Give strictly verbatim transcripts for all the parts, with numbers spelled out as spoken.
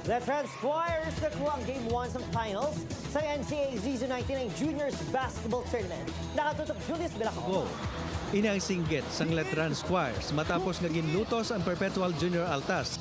The Transquires nakuha ang Game one sa finals sa N C A A Season ninety-nine Juniors Basketball Tournament. Nakatutok Julius Bilacao. Ini ang singgit sang Le Transquires matapos naging lutos ang Perpetual Junior Altas.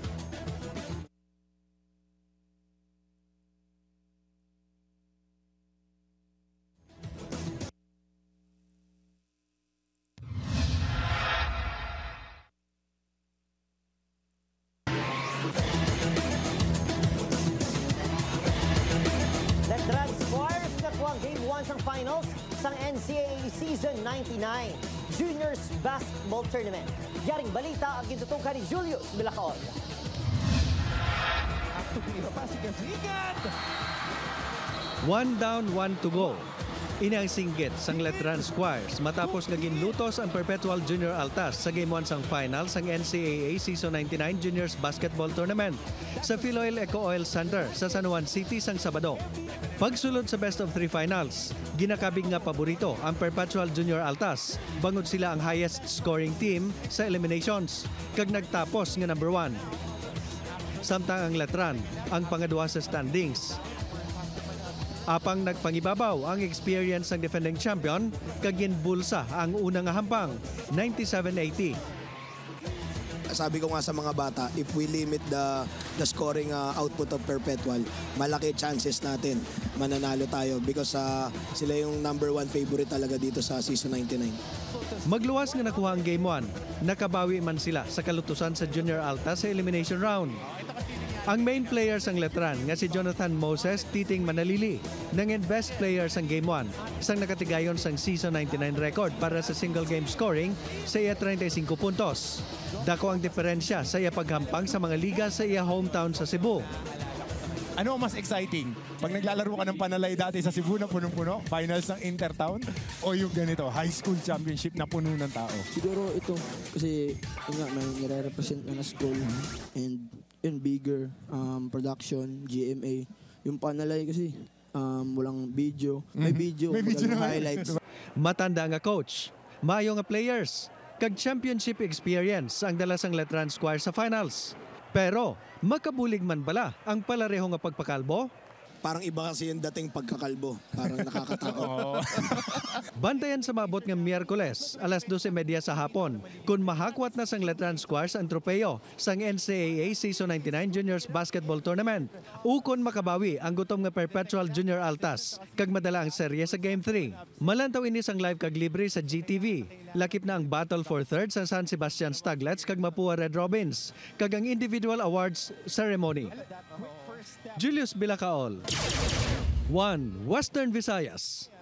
Transquires nakuha ang Game one sa finals sa N C A A Season ninety-nine Juniors Basketball Tournament. Yaring balita ang gitutukan ni Julius Bilacao. One down, one to go. Ini ang singgit sang Le Transquires matapos naging lutos ang Perpetual Junior Altas sa Game one sang final sang N C A A Season ninety-nine Juniors Basketball Tournament sa Philoil Eco Oil Center sa San Juan City sang Sabado. Pagsulod sa best of three finals, ginakabig nga paborito ang Perpetual Junior Altas. Bangod sila ang highest scoring team sa eliminations, kag nagtapos nga number one. Samtang ang Letran ang pangadwa sa standings. Apang nagpangibabaw ang experience ng defending champion, kag ginbulsa ang unang hampang, ninety-seven eighty. Sabi ko nga sa mga bata, if we limit the the scoring uh, output of Perpetual, malaki chances natin mananalo tayo because uh, sila yung number one favorite talaga dito sa Season ninety-nine. Magluwas nga nakuha ang Game one, nakabawi man sila sa kalutusan sa Junior Altas sa elimination round. Ang main players ang Letran nga si Jonathan Moses, Titing Manalili, nangin best players ang Game one, isang nakatigayon sang Season ninety-nine record para sa single game scoring sa iya thirty-five puntos. Dako ang diferensya sa iya paghampang sa mga liga sa iya hometown sa Cebu. Ano ang mas exciting? Pag naglalaro ka ng panalay dati sa Cebu na punong-puno, finals ng Intertown, o yung ganito, high school championship na puno ng tao? Siguro ito, kasi yun nga, may nire-represent na na school and in bigger um, production, G M A. Yung panalay kasi, um, walang video. May video, May video na highlights. Matanda nga coach, maayo nga players, kag championship experience ang dala sang Le Transquires sa finals. Pero, makabulig man bala ang palareho nga pagpakalbo? Parang iba kasi yung dating pagkakalbo. Parang nakakatakot. Bantayan sa maabot ng Miyerkules, alas dose media sa hapon, kung mahakwat na sang Le Transquires ang tropeyo sang N C A A Season ninety-nine Juniors Basketball Tournament. Ukon makabawi ang gutom nga Perpetual Junior Altas, kag madala ang serye sa Game three. Malantaw ini sang live kag libre sa G T V. Lakip na ang Battle for Third sa San Sebastian Staglets kag Mapua Red Robins, kag ang individual awards ceremony. Julius Bilacao, One Western Visayas.